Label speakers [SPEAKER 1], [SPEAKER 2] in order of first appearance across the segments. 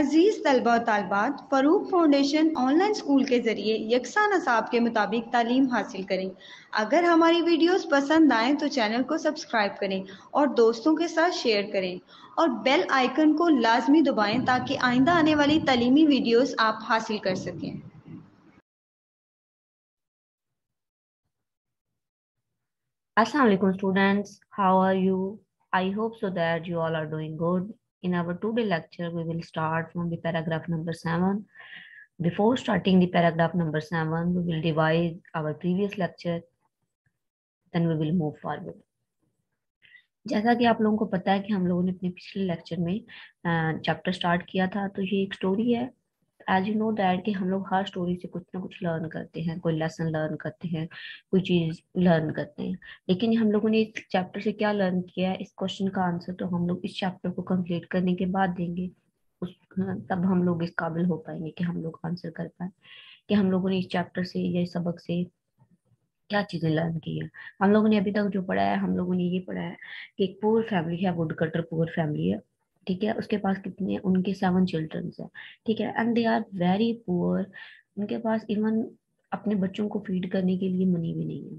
[SPEAKER 1] अजीज तलबा और तालबात, फ़रूक फाउंडेशन ऑनलाइन स्कूल के ज़रिए यकसा नसाब के मुताबिक तालीम हासिल करें। अगर हमारी वीडियोस पसंद आएँ तो चैनल को सब्सक्राइब करें और दोस्तों के साथ शेयर करें और बेल आइकन को लाजमी दबाएं ताकि आइंदा आने वाली तालीमी वीडियोस आप हासिल कर सकें।
[SPEAKER 2] Assalamu alaikum students, how are you? I hope so that you all are doing good. In our today lecture, we will start from the paragraph number 7. Before starting the paragraph number 7, we will revise our previous lecture, then we will move forward. जैसा कि आप लोगों को पता है कि हम लोगों ने अपने पिछले लेक्चर में चैप्टर स्टार्ट किया था, तो ये एक स्टोरी है। एज यू नो दैट कि हम लोग हर स्टोरी से कुछ ना कुछ लर्न करते हैं, कोई लेसन लर्न करते हैं, कोई चीज लर्न करते हैं। लेकिन हम लोगों ने इस चैप्टर से क्या लर्न किया है, इस क्वेश्चन का आंसर तो हम लोग इस चैप्टर को कंप्लीट करने के बाद देंगे। तब हम लोग इस काबिल हो पाएंगे कि हम लोग आंसर कर पाए कि हम लोगों ने इस चैप्टर से या इस सबक से क्या चीजें लर्न की है। हम लोगों ने अभी तक जो पढ़ा है, हम लोगों ने ये पढ़ा है कि एक पुअर फैमिली है, वुड कटर पुअर फैमिली है। ठीक है, उसके पास कितने, उनके 7 चिल्ड्रन है। ठीक है, and they are very poor. उनके पास इवन अपने बच्चों को फीड करने के लिए मनी भी नहीं है।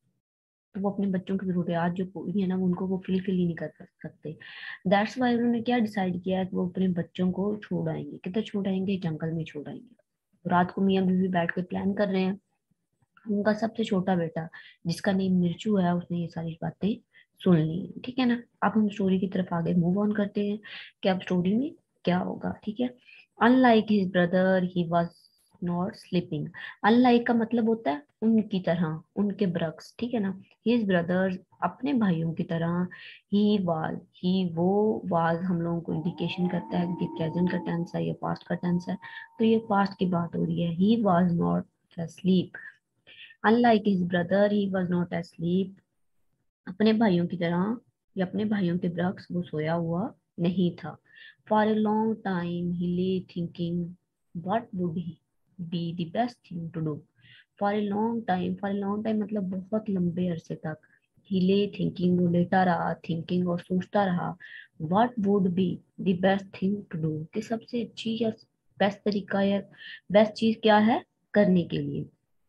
[SPEAKER 2] तो वो अपने बच्चों की जरूरियात जो पूरी है ना, उनको वो फुलफिल ही नहीं कर सकते। दैट्स वाई उन्होंने क्या डिसाइड किया है कि वो अपने बच्चों को छोड़ आएंगे। कितने छोड़ आएंगे? जंगल में छोड़ आएंगे। रात को मियां बीवी बैठ के प्लान कर रहे हैं। उनका सबसे छोटा बेटा, जिसका नेम मिर्चू है, उसने ये सारी बातें सुन ली। ठीक है ना, अब हम स्टोरी की तरफ आगे मूव ऑन करते हैं कि अब स्टोरी में क्या होगा। ठीक है, unlike his brother he was not sleeping. Unlike का मतलब होता है उनकी तरह, उनके ब्रक्स। ठीक है ना, हिज ब्रदर अपने भाइयों की तरह। ही वाज, ही वो, वाज हम लोगों को इंडिकेशन करता है कि प्रेजेंट का टेंस है या पास्ट का टेंस है, तो ये पास्ट की बात हो रही है। He was not asleep. Unlike his brother, he was not asleep. अपने भाइयों की तरह या अपने भाइयों के ब्रक्स वो सोया हुआ नहीं था। For a long time he lay thinking what would he be the best thing to do. For a long time, for a long time मतलब बहुत लंबे अरसे तक। He lay thinking, वो लेटा रहा, thinking और सोचता रहा। What would be the best thing to do, कि सबसे अच्छी या बेस्ट तरीका या बेस्ट चीज क्या है करने के लिए।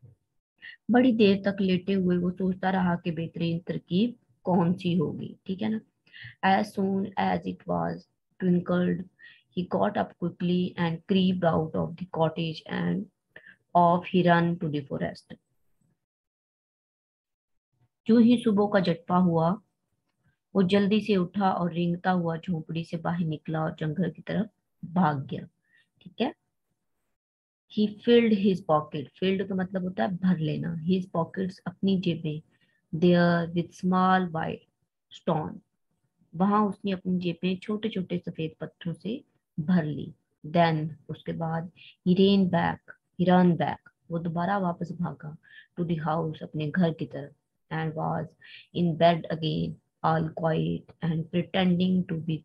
[SPEAKER 2] बड़ी देर तक लेटे हुए वो सोचता रहा कि बेहतरीन तरकीब कौन सी होगी। ठीक है ना, as soon as it was twinkled he got up quickly and creeped out of the cottage and off he ran to the forest. जो ही सुबह का झटपा हुआ, वो जल्दी से उठा और रेंगता हुआ झोपड़ी से बाहर निकला और जंगल की तरफ भाग गया। ठीक है, he filled his pocket, filled का मतलब होता है भर लेना, his pockets अपनी जेबें, there with small white stone, वहां उसने अपनी जेबें छोटे छोटे सफेद पत्थरों से भर ली। देन उसके बाद he ran back, he ran back, वो दोबारा वापस भागा to the house, अपने घर की तरफ, and was in bed again all quiet and pretending to be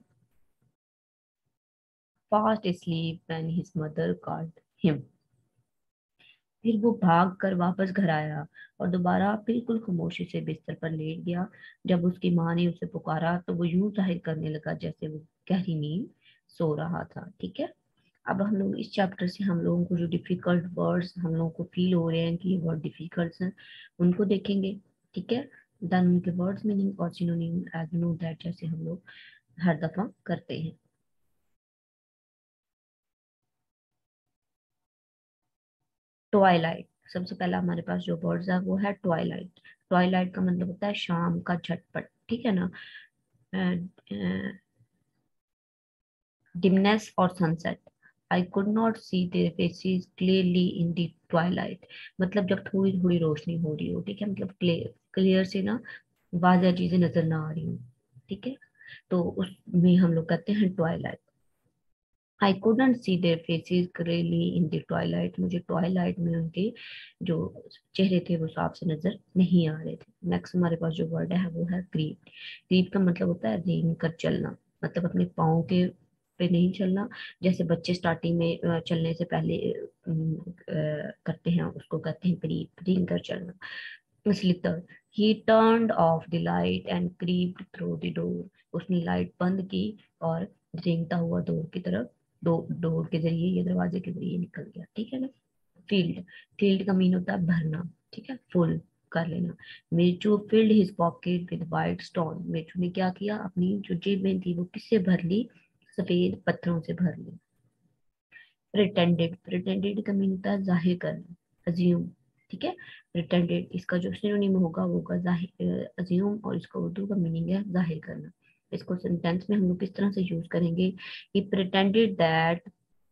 [SPEAKER 2] fast asleep when his mother called him. फिर वो भाग कर वापस घर आया और दोबारा बिल्कुल खामोशी से बिस्तर पर लेट गया। जब उसकी माँ ने उसे पुकारा तो वो यूं जाहिर करने लगा जैसे वो गहरी नींद सो रहा था। ठीक है, अब हम लोग इस चैप्टर से हम लोगों को जो डिफिकल्ट वर्ड्स हम लोगों को फील हो रहे हैं कि ये वर्ड डिफिकल्ट हैं, उनको देखेंगे। ठीक है, देन उनके वर्ड्स मीनिंग और synonym as you know that, जैसे हम लोग हर दफा करते हैं। ट्वाइलाइट, सबसे पहला हमारे पास जो वर्ड्स है वो है ट्वाइलाइट। ट्वाइलाइट का मतलब होता है शाम का झटपट। ठीक है ना, डिमनेस और sunset. I could not see their faces clearly in the twilight, मतलब जब थोड़ी थोड़ी रोशनी हो रही हो। ठीक है, मतलब क्लियर क्लियर से ना वाज़ह चीजें नजर ना आ रही हो। ठीक है, तो उसमें हम लोग कहते हैं twilight. I couldn't see their faces clearly in the twilight, मुझे ट्वाइलाइट में उनके जो चेहरे थे वो साफ से नजर नहीं आ रहे थे। नेक्स्ट हमारे पास जो वर्ड है वो है क्रीप। क्रीप का मतलब होता है रेंग कर चलना, मतलब अपने पाँव के पे नहीं चलना। जैसे बच्चे स्टार्टिंग में चलने से पहले करते हैं, उसको कहते हैं क्रीप, रेंग कर चलना। Slither, he turned off the light and crept through the door, उसने लाइट बंद की और रेंगता हुआ डोर की तरफ डोर के जरिए या दरवाजे के जरिए निकल गया, ठीक है ना। फील्ड, फील्ड का मीन होता है भरना, ठीक है, फुल कर लेना। Mirchu filled his pocket with white stone, Mirchu ने क्या किया, अपनी जो जेबें थी वो किससे भर ली, सफेद पत्थरों से भर ली। प्रिटेंडेड, प्रिटेंडेड का मीन होता है जाहिर करना, अज्यूम, ठीक है। प्रिटेंडेड इसका जो सिनोनिम होगा वो होगा जाहिर, अज्यूम, और इसका उर्दू का मीनिंग है जाहिर करना। इसको सेंटेंस में हम लोग किस तरह से यूज करेंगे, he pretended that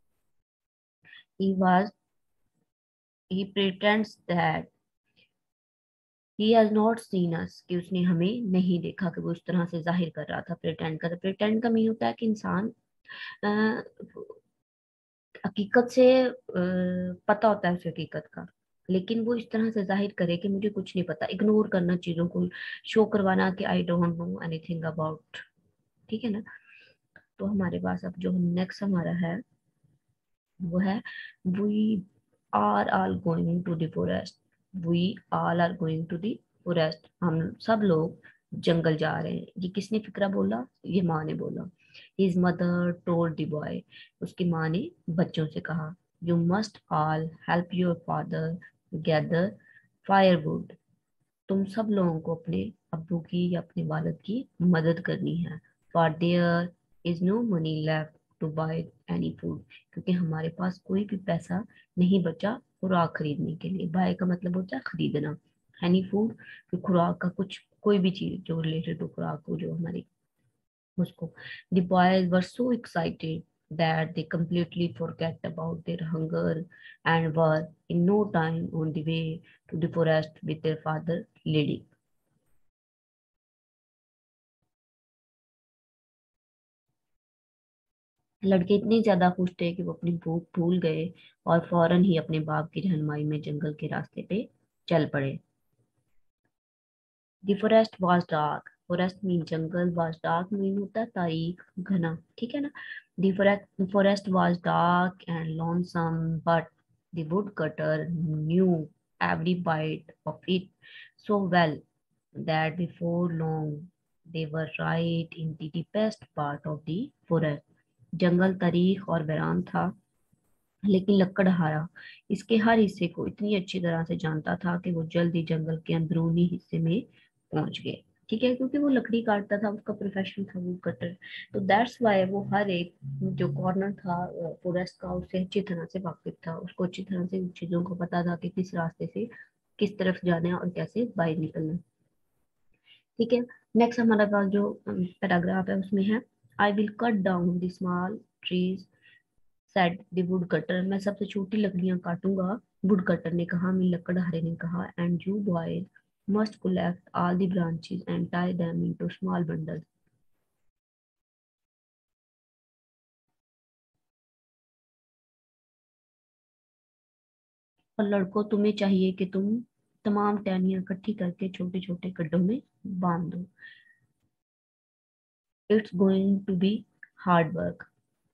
[SPEAKER 2] he was, he pretends that he has not seen us, कि उसने हमें नहीं देखा, कि वो इस तरह से जाहिर कर रहा था। प्रिटेंड का, प्रिटेंड का मीन होता है कि इंसान अ, हकीकत से पता होता है उसे हकीकत का, लेकिन वो इस तरह से जाहिर करे कि मुझे कुछ नहीं पता, इग्नोर करना चीजों को, शो करवाना कि I don't know anything about, ठीक है ना। तो हमारे पास अब जो नेक्स्ट हमारा है वो है, we are all going to the forest, we all are going to the forest, हम सब लोग जंगल जा रहे हैं। ये किसने फिक्रा बोला, ये माँ ने बोला। His mother told the boy, उसकी माँ ने बच्चों से कहा, you must all help your father gather firewood, तुम सब लोगों को अपने अब्बू की या अपने वालिद की मदद करनी है। For there is no money left to buy any food, क्योंकि हमारे पास कोई भी पैसा नहीं बचा खुराक खरीदने के लिए। बाय का मतलब होता है खरीदना, एनी फूड, खुराक का कुछ कोई भी चीज जो रिलेटेड टू खुराक हो, जो हमारी उसको। The boys were so excited that they completely forget about their hunger and were in no time on the way to the forest with their father leading. लड़के इतने ज्यादा खुश थे कि वो अपनी भूख भूल गए और फौरन ही अपने बाप की रहनुमाई में जंगल के रास्ते पे चल पड़े। The forest was dark. Forest mean जंगल, was dark मीन होता है तारीख, घना, ठीक है ना। The forest was dark and lonesome, but the woodcutter knew every bite of it so well that before long they were right in the deepest part of the forest. जंगल तारीख और वीरान था, लेकिन लकड़हारा इसके हर हिस्से को इतनी अच्छी तरह से जानता था कि वो जल्द ही जंगल के अंदरूनी हिस्से में पहुंच गए, ठीक है, क्योंकि वो लकड़ी काटता था, उसका प्रोफेशन था वुड कटर। तो दैट्स वाई वो हर एक जो कॉर्नर था फॉरेस्ट का उससे अच्छी तरह से वाकिफ था, उसको अच्छी तरह से उन चीजों को पता था कि किस रास्ते से किस तरफ जाना है और कैसे बाहर निकलना है, ठीक है। नेक्स्ट हमारा पास जो पैराग्राफ है उसमें है, I will cut down the small trees said the wood cutter, मैं सबसे छोटी लकड़ियां काटूंगा, वुड कटर ने कहा, मैं लकड़हारे ने कहा, and you boys must collect all the branches and tie them into small bundles, और लड़कों तुम्हें चाहिए कि तुम तमाम टहनियां इकट्ठी करके छोटे छोटे गड्ढों में बांध दो। It's going to be hard work,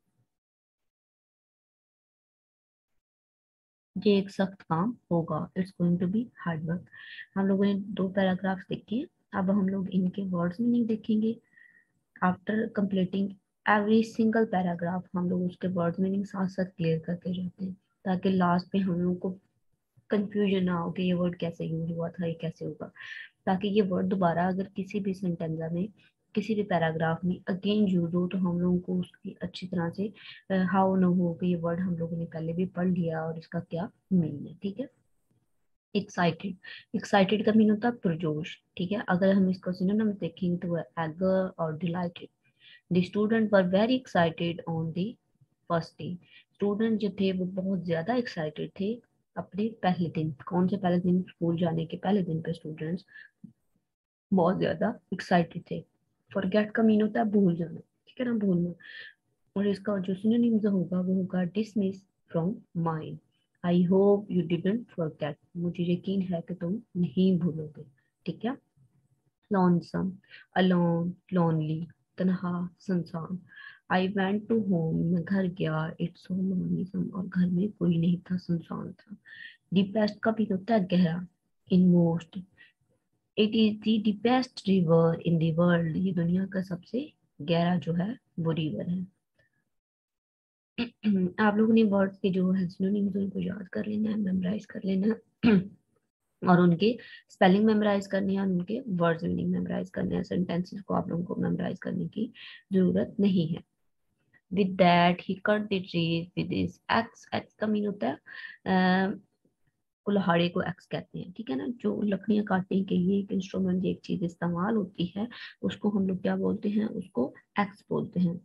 [SPEAKER 2] ये एक सख्त काम होगा। It's going to be hard work. हम लोगों ने दो पैराग्राफ्स देखे, अब हम लोग इनके वर्ड्स में नहीं देखेंगे। After completing every single paragraph हम लोग उसके वर्ड मीनिंग साथ साथ क्लियर करते जाते हैं, ताकि लास्ट में हम लोग को कंफ्यूजन ना हो कि ये वर्ड कैसे यूज हुआ था, ये कैसे होगा, ताकि ये वर्ड दोबारा अगर किसी भी सेंटेंस में किसी भी पैराग्राफ में अगेन यूज हो तो हम लोगों को उसकी अच्छी तरह से हाउ न हो कि ये वर्ड हम लोगों ने पहले भी पढ़ लिया और इसका क्या मीनिंग है, ठीक है। एक्साइटेड, एक्साइटेड का मीन होता है पुरजोश, ठीक है। अगर हम इसको सिनोनिम देखेंगे तो वो एगर और delighted. The students were very excited on the first day. Student जो थे वो बहुत ज्यादा एक्साइटेड थे अपने पहले दिन, कौन से पहले दिन, स्कूल जाने के पहले दिन पे स्टूडेंट्स बहुत ज्यादा एक्साइटेड थे। फॉरगेट का मीन होता है भूल जाना, ठीक है ना, भूलना। और इसका जो सिनोनिम जो होगा वो होगा dismiss from mind. I hope you didn't forget, मुझे यकीन है कि तुम नहीं भूलोगे, ठीक है। lonesome, alone, lonely, तन्हा, सुनसान। आई वेंट टू होम, मैं घर गया, इट्स सो लोनलीसम, और घर में कोई नहीं था, सुनसान था। डीपेस्ट का भी होता है गहरा, inmost. It is the deepest river in the world, ये दुनिया का सबसे गहरा जो है वो रिवर है। आप लोगों ने वर्ड्स के जो है सिनोनिम्स उनको याद कर लेना है, मेमोराइज कर लेना है और उनके स्पेलिंग मेमोराइज करने हैं और उनके वर्ड्स मीनिंग मेमोराइज करने हैं। सेंटेंसेस को आप लोगों को मेमोराइज करने की जरूरत नहीं है। With that he cut the trees with his axe. Axe का मीन होता है कुल्हाड़ी को एक्स कहते हैं, ठीक है ना। जो लकड़ियां काटने के लिए एक इंस्ट्रूमेंट, एक चीज इस्तेमाल होती है, उसको हम लोग क्या बोलते हैं, उसको एक्स बोलते हैं।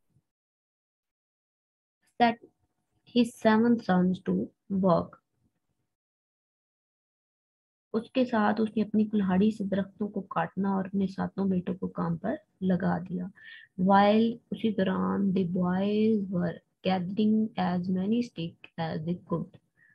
[SPEAKER 2] Set his 7 sons to work। उसके साथ उसने अपनी कुल्हाड़ी से दरख्तों को काटना और अपने 7 बेटों को काम पर लगा दिया। While उसी दौरान the boys were gathering as many sticks as they could।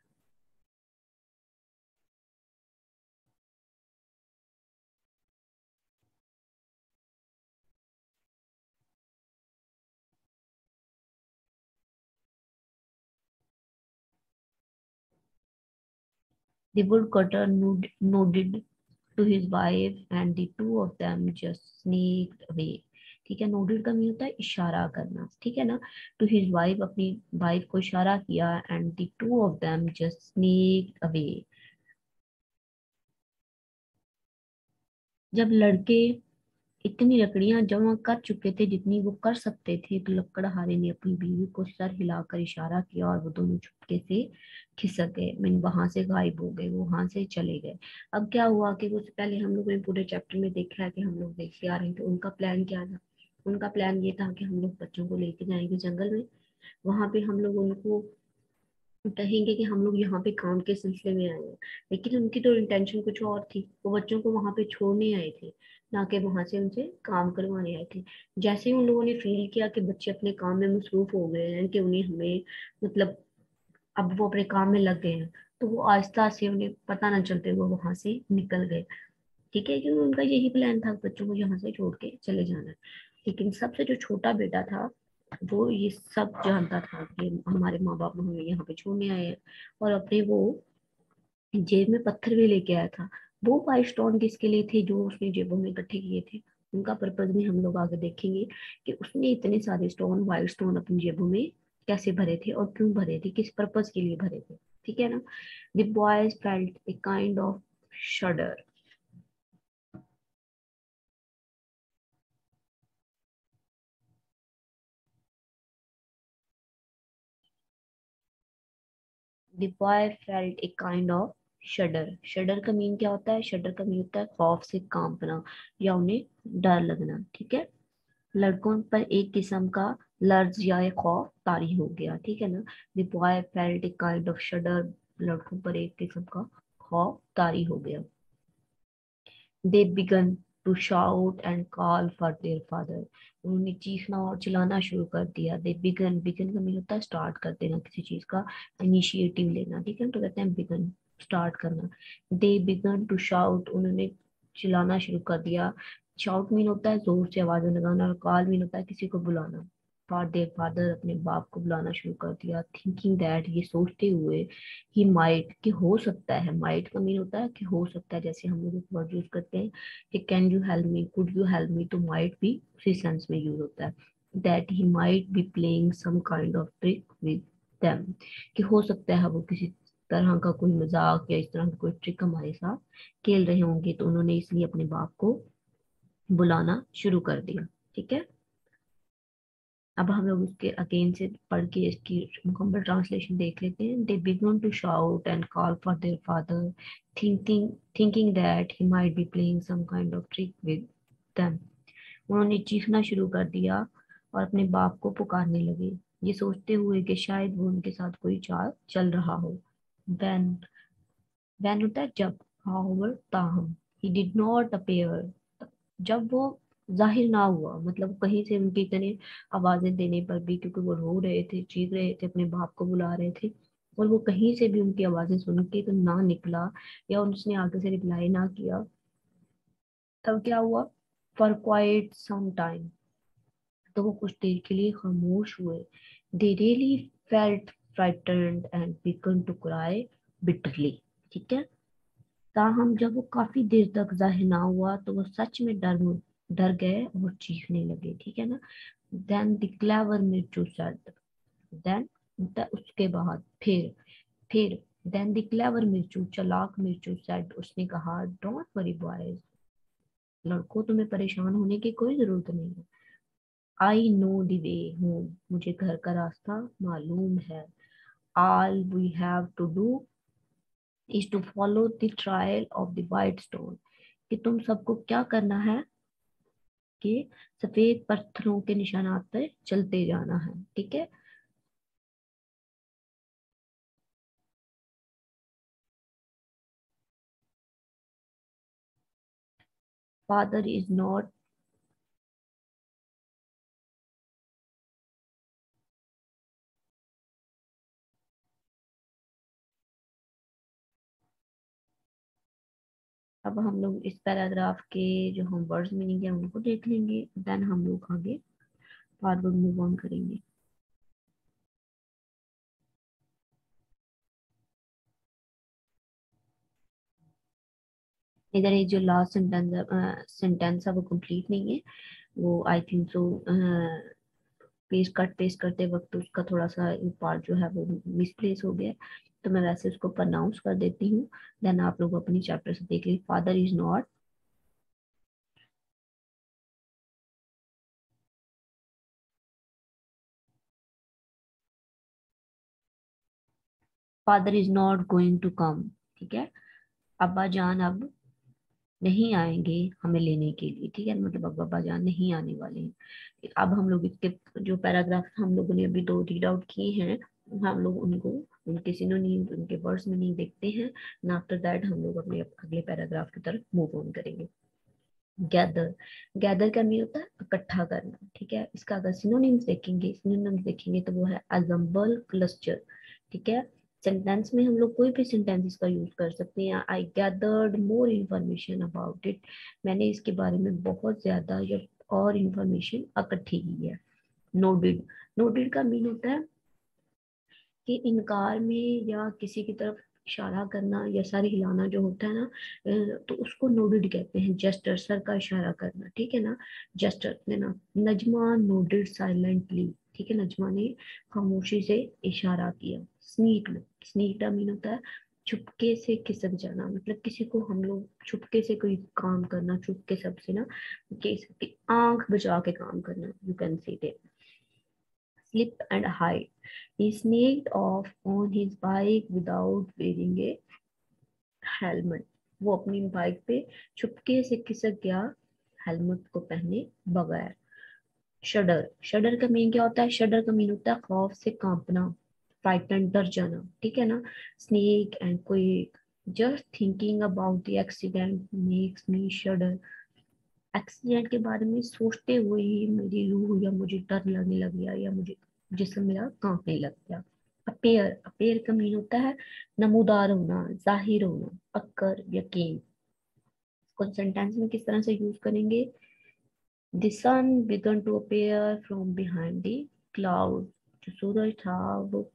[SPEAKER 2] The woodcutter nodded to his wife and the two of them just sneaked away। ठीक है, nodded का मीन होता है इशारा करना, ठीक है ना। to his wife, अपनी वाइफ को इशारा किया, and the two of them just sneaked away। जब लड़के इतनी लकड़ियां जमा कर चुके थे जितनी वो कर सकते थे, तो लकड़हारे ने अपनी बीवी को सर हिलाकर इशारा किया और वो दोनों चुपके से खिसक गए, मीन वहां से गायब हो गए, वो वहां से चले गए। अब क्या हुआ कि उससे पहले हम लोगों ने पूरे चैप्टर में देखा है कि हम लोग देखते आ रहे थे उनका प्लान क्या था। उनका प्लान ये था कि हम लोग बच्चों को लेके जाएंगे जंगल में, वहां पे हम लोग उनको कहेंगे कि हम लोग यहाँ पे काम के सिलसिले में आए हैं। लेकिन उनकी तो इंटेंशन कुछ और थी, वो बच्चों को वहां पे छोड़ने आए थे, ना कि वहां से उनसे काम करवाने आए थे। जैसे ही उन लोगों ने फील किया कि बच्चे अपने काम में मसरूफ हो गए हैं, कि उन्हें हमें मतलब अब वो अपने काम में लग गए हैं, तो वो आहिस्ता से उन्हें पता ना चलते वो वहां से निकल गए। ठीक है, क्योंकि उनका यही प्लान था बच्चों को यहाँ से छोड़ के चले जाना है। लेकिन सबसे जो छोटा बेटा था वो ये सब जानता था कि हमारे माँ बाप हमें यहाँ पे छोड़ने आए हैं, और अपने वो जेब में पत्थर भी लेके आया था। वो 5 स्टोन किसके लिए थे जो उसने जेबों में इकट्ठे किए थे, उनका पर्पज भी हम लोग आगे देखेंगे कि उसने इतने सारे स्टोन, 5 स्टोन अपनी जेबों में कैसे भरे थे और क्यों भरे थे, किस पर्पज के लिए भरे थे, ठीक है ना। The boys felt a kind of shudder. The boy felt a kind of shudder। Shudder का मीन क्या होता है, शडर का मीन होता है खौफ से कांपना या उन्हें डर लगना, ठीक है। लड़कों पर एक किस्म का लर्ज या एक खौफ तारी हो गया, ठीक है ना। The boy felt a kind of shudder. लड़कों पर एक किस्म का खौफ तारी हो गया। They began to shout and call for their father. उन्होंने चीखना और चिल्लाना शुरू कर दिया। दे बिगन, बिगन का मतलब होता है स्टार्ट कर देना किसी चीज का, इनिशिएटिव लेना, ठीक है, तो कहते हैं बिगन, स्टार्ट करना। दे बिगन टू शाउट, उन्होंने चिल्लाना शुरू कर दिया। शाउट मीन होता है जोर से आवाजें लगाना, और कॉल मीन होता है किसी को बुलाना। फॉर देयर फादर, अपने बाप को बुलाना शुरू कर दिया। थिंकिंग दैट, ये सोचते हुए, ही माइट, कि हो सकता है। माइट का मीन होता है कि हो सकता है, जैसे हम लोग एक वर्ड यूज करते हैं कि can you help me, could you help me, तो माइट भी उसी सेंस में यूज होता है। That he might be playing some kind of trick with them, कि हो सकता है वो किसी तरह का कोई मजाक या इस तरह का कोई ट्रिक हमारे साथ खेल रहे होंगे, तो उन्होंने इसलिए अपने बाप को बुलाना शुरू कर दिया, ठीक है। अब हम लोग उसके अगेन से पढ़ के इसकी मुकम्मल ट्रांसलेशन देख लेते हैं। They began to shout and call for their father, thinking thinking that he might be playing some kind of trick with them. उन्होंने चीखना शुरू कर दिया और अपने बाप को पुकारने लगे, ये सोचते हुए कि शायद वो उनके साथ कोई चाल चल रहा हो। वैन, वैन होता है जब, हाउएवर ताहम, ही डिड नॉट अपीयर, जब वो जाहिर ना हुआ, मतलब कहीं से उनकी इतनी आवाजें देने पर भी, क्योंकि वो रो रहे थे, चीख रहे थे, अपने बाप को बुला रहे थे, और वो कहीं से भी उनकी आवाजें सुन के तो ना निकला या उसने आगे से रिप्लाई ना किया, तब क्या हुआ, फॉर क्वाइट सम टाइम, तो वो कुछ देर के लिए खामोश हुए। They really felt frightened and began to cry bitterly, ठीक है। ताहम जब वो काफी देर तक जाहिर ना हुआ तो वो सच में डर गए और चीखने लगे, ठीक है ना। Then the clever Mirchu said, then उसके बाद फिर देन द क्लेवर मिर्चू, चालाक मिर्चू सेड, उसने कहा, डोंट वरी बॉयज, लड़कों तुम्हें परेशान होने की कोई जरूरत नहीं है। I know the way home, मुझे घर का रास्ता मालूम है। All we have to do is to follow the trial of the white stone, कि तुम सबको क्या करना है कि सफेद पत्थरों के निशानात पर चलते जाना है, ठीक है। फादर इज नॉट, अब हम लोग इस पैराग्राफ के जो हम वर्ड्स मीनिंग है उनको देख लेंगे, देन हम लोग आगे फॉरवर्ड मूव ऑन करेंगे। इधर ये जो लास्ट सेंटेंस है वो कंप्लीट नहीं है, वो आई थिंक सो पेस्ट करते वक्त उसका थोड़ा सा पार्ट जो है वो मिसप्लेस हो गया है। तो मैं वैसे उसको प्रनाउंस कर देती हूँ, देन आप लोग अपनी चैप्टर से देख लीजिए। Father is not, father is not going to come, ठीक है। अब्बा जान अब नहीं आएंगे हमें लेने के लिए, ठीक है, मतलब अब अब्बा जान नहीं आने वाले हैं। अब हम लोग इसके जो पैराग्राफ हम लोगों ने अभी दो रीड आउट किए हैं, हम लोग उनको उनके सिनोनिम उनके वर्ड्स में नहीं देखते हैं, एंड आफ्टर दैट हम लोग अपने अगले पैराग्राफ की तरफ मूव ऑन करेंगे। गैदर, गैदर का मीन होता है इकट्ठा करना, ठीक है। इसका अगर सिनोनिम्स देखेंगे तो वो है अजम्बल, क्लस्टर, ठीक है। सेंटेंस में हम लोग कोई भी सेंटेंस इसका यूज कर सकते हैं। I gathered more information about it, मैंने इसके बारे में बहुत ज्यादा या और इंफॉर्मेशन इकट्ठी की है। नोडिड, नोडिड का मीन होता है कि इनकार में या किसी की तरफ इशारा करना या सर हिलाना जो होता है ना, तो उसको नोडिड कहते हैं। जेस्टर, सर का इशारा करना, ठीक है ना, जेस्टर देना। नजमा नोडिड साइलेंटली, ठीक है, नजमा ने खामोशी से इशारा किया। स्नीक, स्नीक का मीन होता है छुपके से खिसक जाना, मतलब किसी को हम लोग छुपके से कोई काम करना, छुपके सबसे ना, कि आंख बचा के काम करना, you can see it. Slip and hide. He sneaked off on his bike without wearing a helmet. वो अपनी बाइक पे चुपके से खिसक गया हेलमेट को पहने बगैर। शडर, शडर का मीन क्या होता है? शडर का मीन होता है खौफ से कांपना, फ्राइटन, डर जाना, ठीक है ना। Snake and quick, just thinking about the accident makes me shudder, accident के बारे में सोचते हुए ही मेरी रूह या मुझे डर लगने लग गया या मुझे जिस्म मेरा कांपने लग गया। अपेयर, अपेयर का मीन होता है नमूदार होना, जाहिर होना, अक्कर, यकीन। इसको सेंटेंस में किस तरह से यूज करेंगे? The sun began to appear from behind the cloud, जो सूरज था वो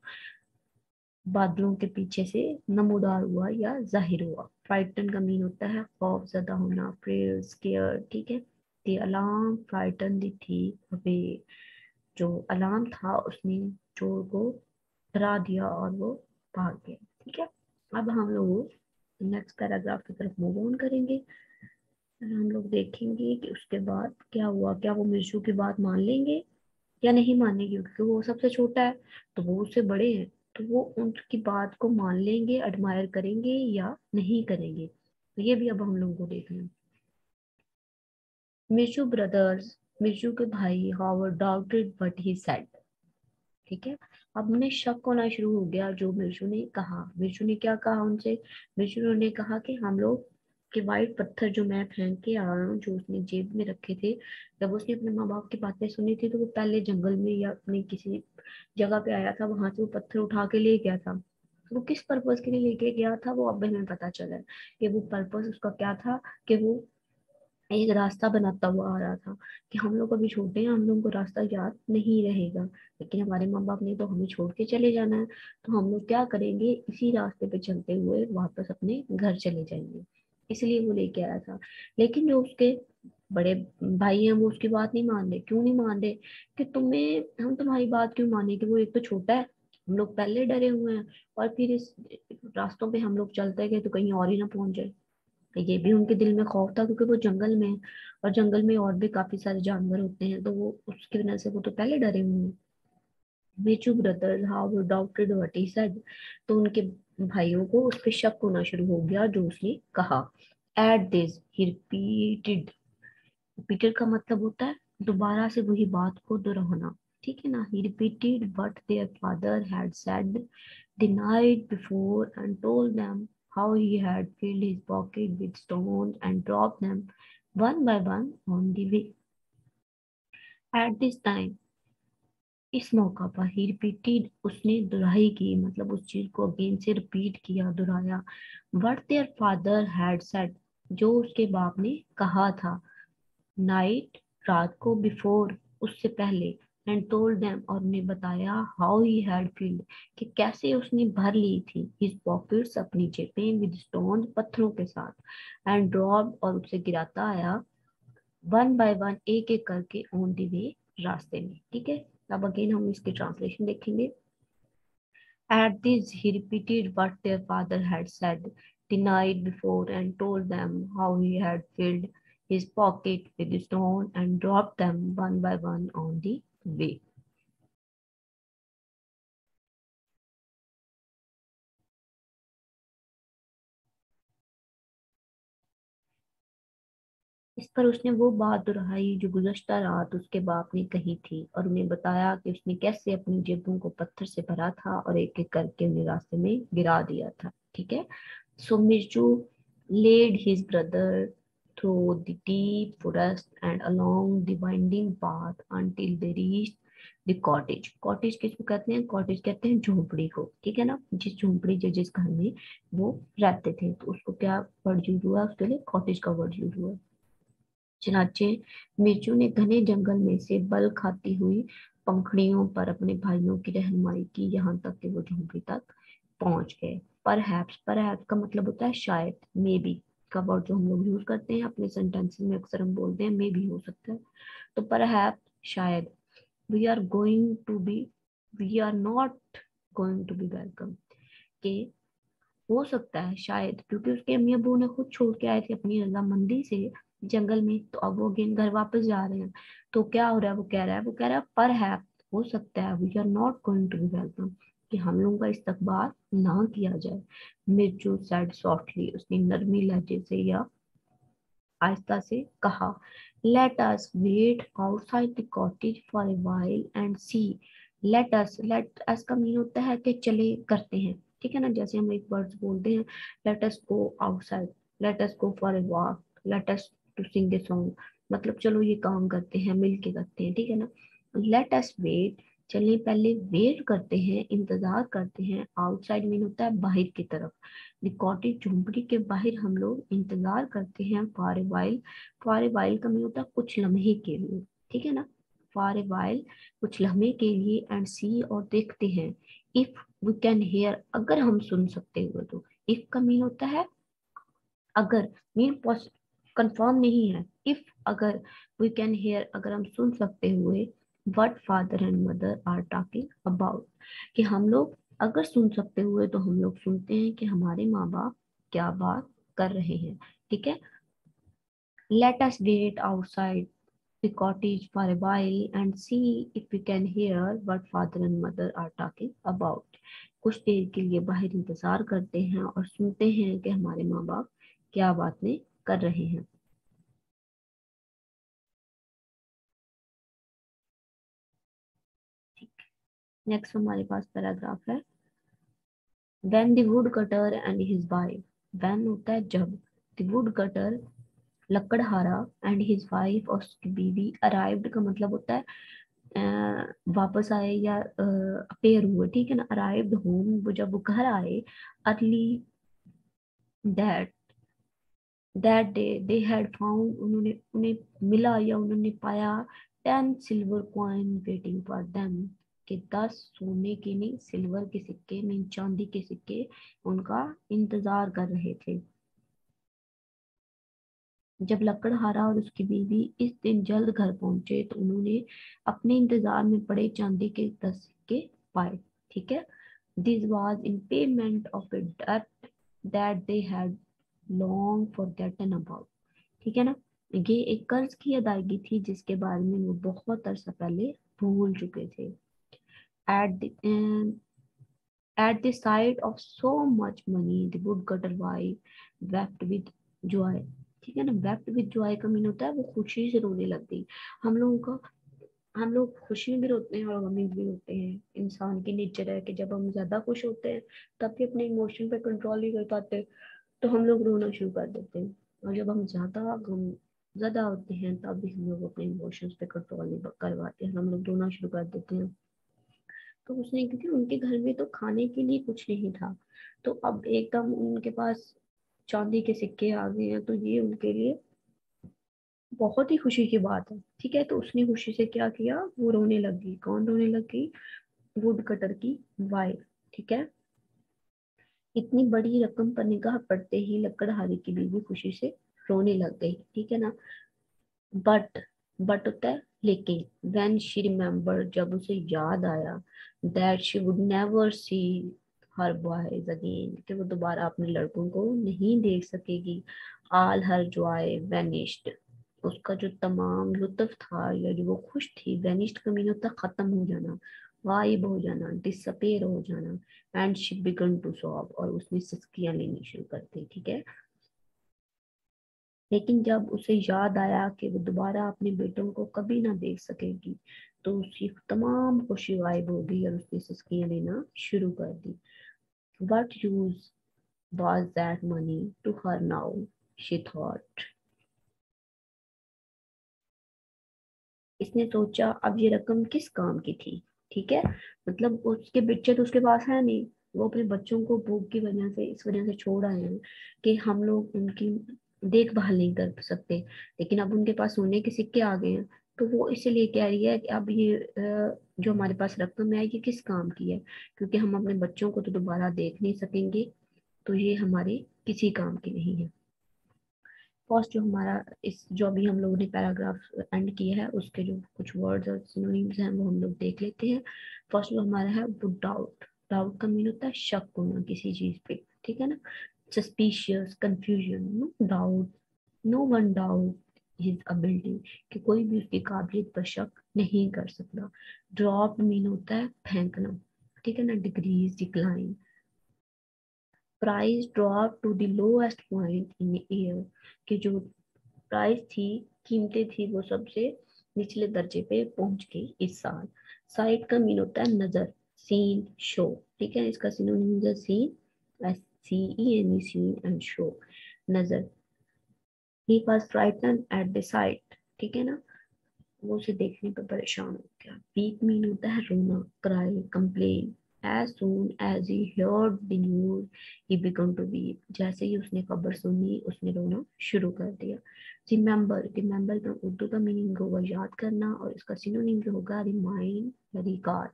[SPEAKER 2] बादलों के पीछे से नमूदार हुआ या जाहिर हुआ। फ्राइटन का मीन होता है खौफ ज़दा होना, प्रेयर, स्केयर, ठीक है। The alarm frighten the thief away, जो अलार्म था उसने चोर को डरा दिया और वो भाग गया, ठीक है। अब हम लोग नेक्स्ट पैराग्राफ की तरफ मूव ऑन करेंगे और हम लोग देखेंगे कि उसके बाद क्या हुआ, क्या वो मिर्चू की बात मान लेंगे या नहीं मानेंगे, क्योंकि वो सबसे छोटा है तो वो उससे बड़े हैं, तो वो उनकी बात को मान लेंगे, एडमायर करेंगे या नहीं करेंगे, तो ये भी अब हम लोगों को देखना है। मिर्चू ब्रदर्स, मिर्चू के भाई however doubted but he said, ठीक है। अब उन्हें शक होना शुरू हो गया जो मिर्चू ने कहा। मिर्चू ने क्या कहा उनसे? मिर्चू ने कहा कि हम लोग के वाइट पत्थर जो मैं फेंक के आया हूँ, जो उसने जेब में रखे थे, जब उसने अपने माँ बाप की बातें सुनी थी तो वो पहले जंगल में या अपनी किसी जगह पे आया था, वहां से वो पत्थर उठा के ले गया था। तो वो किस पर्पज के लिए लेके गया था वो अब हमें पता चला है कि वो पर्पज उसका क्या था, कि वो एक रास्ता बनाता हुआ आ रहा था कि हम लोग अभी छोटे हैं, हम लोग को रास्ता याद नहीं रहेगा, लेकिन हमारे माँ बाप ने तो हमें छोड़ के चले जाना है, तो हम लोग क्या करेंगे, इसी रास्ते पे चलते हुए वापस अपने घर चले जाएंगे, इसलिए वो लेके आया था। लेकिन जो उसके बड़े भाई हैं, वो उसकी बात नहीं मान रहे। क्यों नहीं मान रहे? कि तुम्हें, हम तुम्हारी बात क्यों माने, कि वो एक तो छोटा है, हम लोग पहले डरे हुए हैं, और फिर इस रास्तों पे हम लोग चलते गए तो कहीं और ही ना पहुंच जाए। तो ये भी उनके दिल में खौफ था, क्योंकि वो जंगल में है, और जंगल में और भी काफी सारे जानवर होते हैं, तो वो उसकी वजह से वो तो पहले डरे हुए हैं। Michu brothers have doubted what he said. तो उनके भाइयों को उस पे शक होना शुरू हो गया जो उसने कहा। At this he repeated, repeated का मतलब होता है दोबारा से वही बात को दोहराना, ठीक है ना। He repeated what their father had said the night before and told them how he had filled his pocket with stones and dropped them one by one on the way. At this time, इस मौका पर ही repeated, उसने दुहराई की, मतलब उस चीज को again से रिपीट किया, दोहराया। What their father had said, जो उसके बाप ने कहा था। नाइट, रात को, बिफोर, उससे पहले, एंड टोल्ड देम, और उन्हें बताया, हाउ ही हैड फील्ड, कि कैसे उसने भर ली थी, हिज पॉकेट्स, अपनी जेबें, विद स्टोन, पत्थरों के साथ, एंड ड्रॉप, और उसे गिराता आया, वन बाय वन, एक एक करके, ऑन द वे, रास्ते में, ठीक है। अब अगेन हम इसकी ट्रांसलेशन देखेंगे। At this, he repeated what their father had said the night before and told them how he had filled his pocket with stone and dropped them one by one on the way. इस पर उसने वो बात दोहराई जो गुज़श्ता रात उसके बाप ने कही थी, और उन्हें बताया कि उसने कैसे अपनी जेबों को पत्थर से भरा था और एक एक करके उन्हें रास्ते में गिरा दिया था, ठीक है। So Mirju led his brother through the deep forest and along the winding path until they reached the cottage. Cottage किसको कहते हैं? Cottage कहते हैं झोपड़ी को, ठीक है ना। जिस झोपड़ी जिस घर में वो रहते थे, तो उसको क्या वर्ड यूज हुआ? उसके लिए कॉटेज का वर्ड यूज हुआ। चनाचे मिर्चू ने घने जंगल में से बल खाती हुई पंखुड़ियों पर अपने भाइयों की रहनुमाई की, यहाँ तक कि वो झोंपड़ी तक पहुंच गए। परहैप्स का मतलब होता है शायद, मे बी का वर्ड जो हम लोग यूज करते हैं अपने सेंटेंसेस में, अक्सर हम बोलते हैं मे बी हो सकता है। तो परहैप्स शायद, we are going to be, we are not going to be welcome, के हो सकता है शायद, क्योंकि उसके अम्मी अबू ने खुद छोड़ के आए थे अपनी रजामंदी से जंगल में, तो अब वो अगेन घर वापस जा रहे हैं। तो क्या हो रहा है? वो कह रहा है पर है, हो सकता है, we are not going to be welcome, कि हम लोगों का इस्तकबाल ना किया जाए। मिर्चू सेड सॉफ्टली, उसने नरमी लहजे से या आहिस्ता से कहा, let us wait outside the cottage for a while and see. Let us का मीन होता है कि चले करते हैं, ठीक है ना। जैसे हम एक वर्ड्स बोलते हैं, let us go outside, let us go for a walk, let us to sing a song, मतलब चलो ये काम करते हैं, मिल के करते हैं, ठीक है ना। लेट अस वेट, चलिए पहले वेट करते हैं, इंतजार करते हैं। आउटसाइड मीन होता है बाहर की तरफ। द कॉटेज, झोंपड़ी के बाहर हम लोग इंतजार करते हैं। फॉर ए वाइल का मीन होता है कुछ लम्हे के लिए, ठीक है ना। फॉर ए वाइल, कुछ लम्हे के लिए, एंड सी, और देखते हैं। इफ वी कैन हेयर, अगर हम सुन सकते हुए तो। इफ का मीन होता है अगर, मीन कंफर्म नहीं है। इफ, अगर, वी कैन हेयर, अगर हम सुन सकते हुए, what father and mother are talking about, कि हम लोग अगर सुन सकते हुए तो हम लोग सुनते हैं कि हमारे माँ बाप क्या बात कर रहे हैं, ठीक है। Let us wait outside the cottage for a while and see if we can hear what father and mother are talking about. कुछ देर के लिए बाहर इंतजार करते हैं और सुनते हैं कि हमारे माँ बाप क्या बातें कर रहे हैं। नेक्स्ट हमारे पास पैराग्राफ है, when the woodcutter and his wife, when होता है जब, the woodcutter लकड़हारा, and his wife, और उसकी बीवी, arrived का मतलब होता है वापस आए या अपेयर हुए, ठीक है ना। अराइव्ड होम, वो जब वो घर आए, early that that day they had found, उन्होंने उन्हें मिला या उन्होंने पाया 10 silver coin waiting for them, कि 10 सोने के, नहीं सिल्वर के सिक्के, मीन चांदी के सिक्के उनका इंतजार कर रहे थे। जब लकड़हारा और उसकी बीवी इस दिन जल्द घर पहुंचे तो उन्होंने अपने इंतजार में पड़े चांदी के 10 सिक्के पाए। ठीक है, this was in payment of a debt that they had long forgotten about. ठीक है ना, ये एक कर्ज की अदायगी थी जिसके बारे में वो बहुत अरसा पहले भूल चुके थे। At the At the sight of so much money, the woodcutter wife wept with joy। ठीक है ना, wept with joy का मीन होता है वो खुशी से रोने लग गई। हम लोगों का हम लोग खुशी में भी रोते हैं और गमी में भी रोते हैं। इंसान की नेचर है कि जब हम ज्यादा खुश होते हैं तब भी अपने इमोशन पे कंट्रोल नहीं कर पाते तो हम लोग रोना शुरू कर देते हैं, और जब हम ज्यादा होते हैं तब भी हम लोग अपने इमोशंस पे कंट्रोल नहीं कर पाते हैं, हम लोग रोना शुरू कर देते हैं। तो उसने, क्योंकि उनके घर में तो खाने के लिए कुछ नहीं था, तो अब एकदम उनके पास चांदी के सिक्के आ गए हैं तो ये उनके लिए बहुत ही खुशी की बात है। ठीक है, तो उसने खुशी से क्या किया, वो रोने लगी। कौन रोने लगी? वुड कटर की वाइफ। ठीक है, इतनी बड़ी रकम पर निगाह पड़ते ही लकड़हारे की बीवी खुशी से रोने लग गई। ठीक है ना, बट बट होता है लेकिन, व्हेन शी रिमेम्बर, जब उसे याद आया, that she would never see her boys again, कि वो दोबारा अपने लड़कों को नहीं देख सकेगी। ऑल हर जॉय वेनिश्ड, उसका जो तमाम लुत्फ था या जो वो खुश थी, वेनिश्ड का मीन होता है खत्म हो जाना, गायब हो जाना, डिसअपेयर हो जाना। And she began to sob, और उसने सिसकियां लेनी शुरू कर दी। ठीक है, लेकिन जब उसे याद आया कि वो दोबारा अपने बेटों को कभी ना देख सकेगी तो उसकी तमाम खुशी गायब हो गई और उसने सिसकियां लेना शुरू कर दी। What use was that money to her now, she thought। इसने सोचा अब ये रकम किस काम की थी। ठीक है, मतलब उसके बच्चे तो उसके पास है नहीं, वो अपने बच्चों को भूख की वजह से इस वजह से छोड़ आए हैं कि हम लोग उनकी देखभाल नहीं कर सकते, लेकिन अब उनके पास सोने के सिक्के आ गए हैं तो वो इसीलिए कह रही है कि अब ये जो हमारे पास रकम है ये किस काम की है, क्योंकि हम अपने बच्चों को तो दोबारा देख नहीं सकेंगे, तो ये हमारे किसी काम की नहीं है। फर्स्ट जो हमारा इस जो अभी हम लोगों ने पैराग्राफ एंड किया है उसके जो कुछ वर्ड्स और सिनोनिम्स हैं वो हम लोग देख लेते हैं। फर्स्ट जो हमारा है वो डाउट। डाउट का मीन होता है शक होना किसी चीज पे। ठीक है ना, suspicious, confusion, no doubt, no one doubt his ability, कि कोई भी उसकी काबिलियत पर शक नहीं कर सकता। ड्रॉप मीन होता है फेंकना। ठीक है ना, decrease, decline. Price drop to the lowest point in year, कि जो प्राइस थी, कीमतें थी, वो सबसे निचले दर्जे पे पहुंच गई इस साल। साइट का मीन होता है नजर, सीन, शो। ठीक है, इसका सिनोनिम है scene, SCENE, scene and show, नजर। He was frighten at the sight. ठीक है ना, वो उसे देखने पर परेशान हो गया। वीक मीन होता है रोना, cry, complain. As soon as he heard the news, he began to weep। जैसे ही उसने खबर सुनी उसने रोना शुरू कर दिया। रिमेम्बर, रिमेम्बर का उर्दू का मीनिंग होगा याद करना और इसका सिनोनिम जो होगा रिमाइंड या record.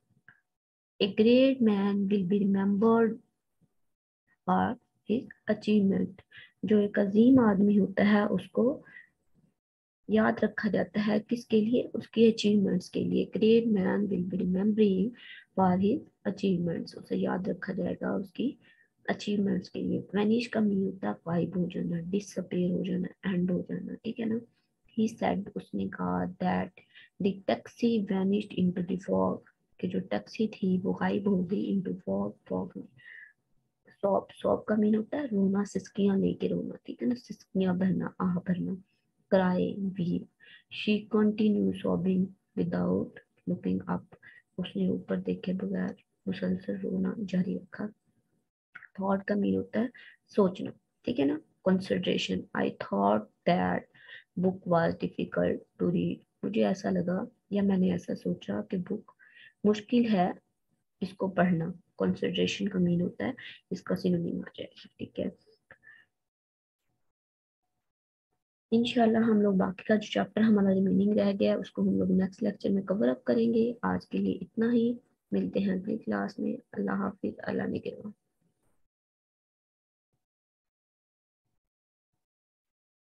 [SPEAKER 2] A great man will be remembered for his achievement. जो एक अजीम आदमी होता है उसको याद रखा जाता है किसके लिए? उसके अचीवमेंट्स के लिए। Great man will be remembering for his achievements, उसे याद रखा जाएगा उसकी अचीवमेंट्स के लिए। वैनिश का मीन होता है गायब हो जाना, डिसअपीयर हो जाना, एंड हो जाना। ठीक है ना, ही सेड, उसने कहा, that the taxi vanished into the fog, कि जो टैक्सी थी वो गायब हो गई इनटू फॉग, फॉग में। सॉब, सॉब का मीन होता है रोना, सिसकियां लेके रोना। ठीक है ना, सिसकियां भरना, आह भरना। Cry, weep. She continue sobbing without looking up, उसने ऊपर देखे बगैर मुसलसल रोना जारी रखा। थॉट का मीन होता है सोचना। ठीक है ना, consideration. I thought that book was difficult to read, मुझे ऐसा लगा या मैंने ऐसा सोचा कि बुक मुश्किल है इसको पढ़ना। कंसिडरेशन का मीन होता है, इसका सिनोनिम आ जाएगा। ठीक है, इंशाल्लाह हम लोग बाकी का जो चैप्टर हमारा रिमेनिंग रह गया है उसको हम लोग नेक्स्ट लेक्चर में कवर अप करेंगे। आज के लिए इतना ही, मिलते हैं अगली क्लास में। अल्लाह हाफिज, अल्लाह निगहबान।